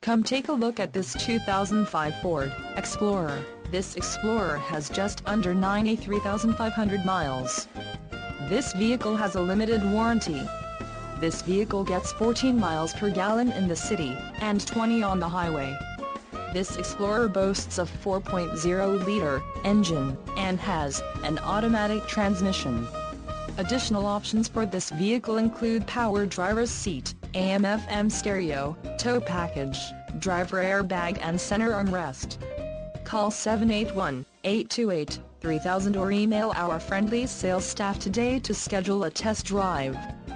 Come take a look at this 2005 Ford Explorer. This Explorer has just under 93,500 miles. This vehicle has a limited warranty. This vehicle gets 14 miles per gallon in the city, and 20 on the highway. This Explorer boasts a 4.0-liter engine, and has an automatic transmission. Additional options for this vehicle include power driver's seat, AM/FM stereo, tow package, driver airbag and center armrest. Call 781-828-3000 or email our friendly sales staff today to schedule a test drive.